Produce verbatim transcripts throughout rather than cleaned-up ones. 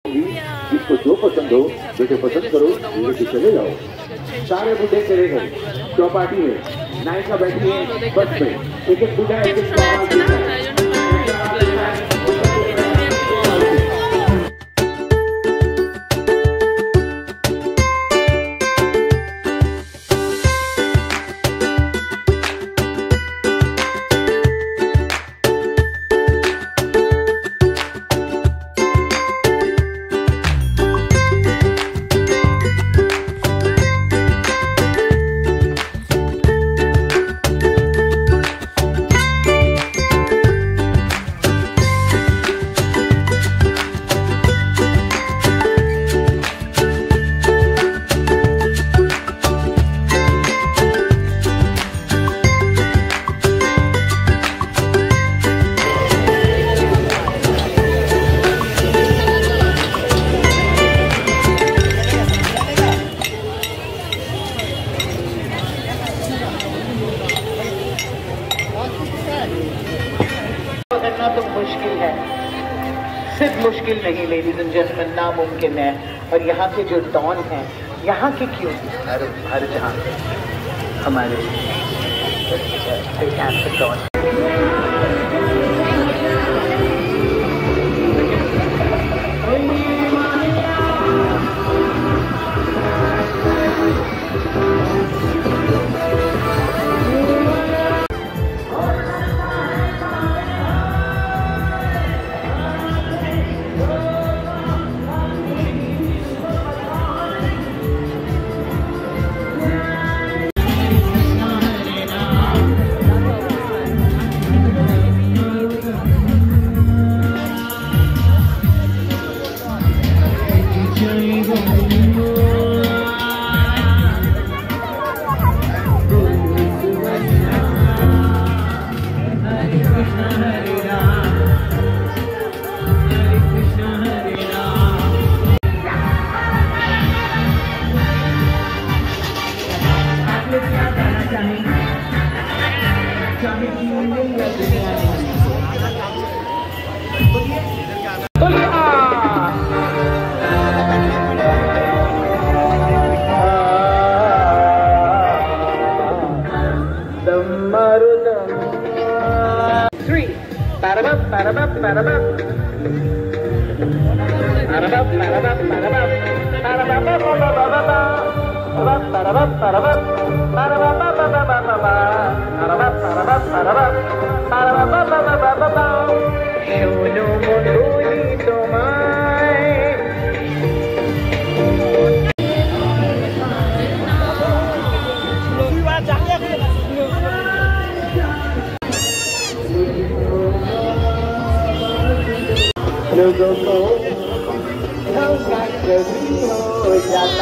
जिसको जो पसंद हो बेटे पसंद करो, लेके चले जाओ। सारे बूढ़े चले गए चौपाटी में, नायिका बैठी है बस में, एक एक बूढ़ा एक एक करना तो मुश्किल है, सिर्फ मुश्किल नहीं लेडीज एंड जेंटलमैन, नामुमकिन है। और यहाँ के जो डॉन हैं, यहाँ के क्यों हर हर जहाँ हमारे don Three. Ba-da-bum, ba-da-bum, ba-da-bum. Ba-da-bum, ba-da-bum, ba-da-bum. Ba-da-bum, ba-da-bum, ba-da-bum, ba-da-bum. Ba-da-bum, ba-da-bum, ba-da-bum. Ba-da-bum, ba-da-bum, ba-da-bum. Sholo mondoli tomai. लोगों को धोखा कभी हो जाता।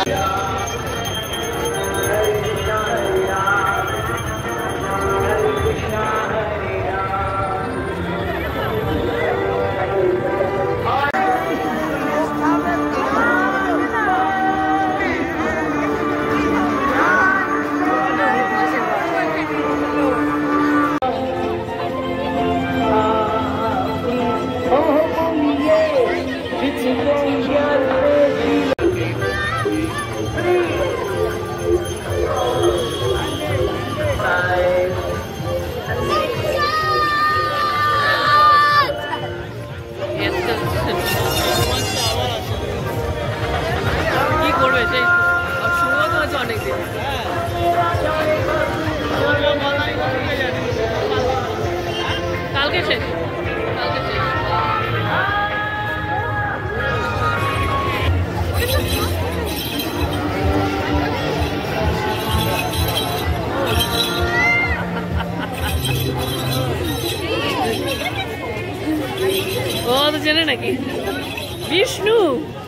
Oh, तो चले ना कि विष्णु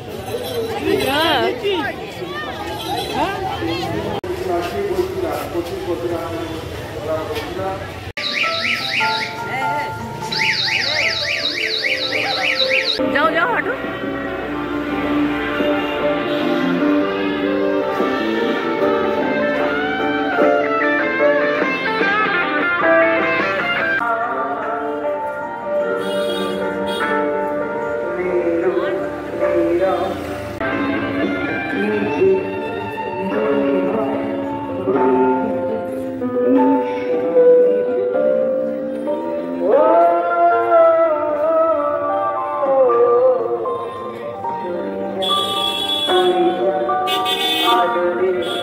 जाओ जाओ हटो। मेरा I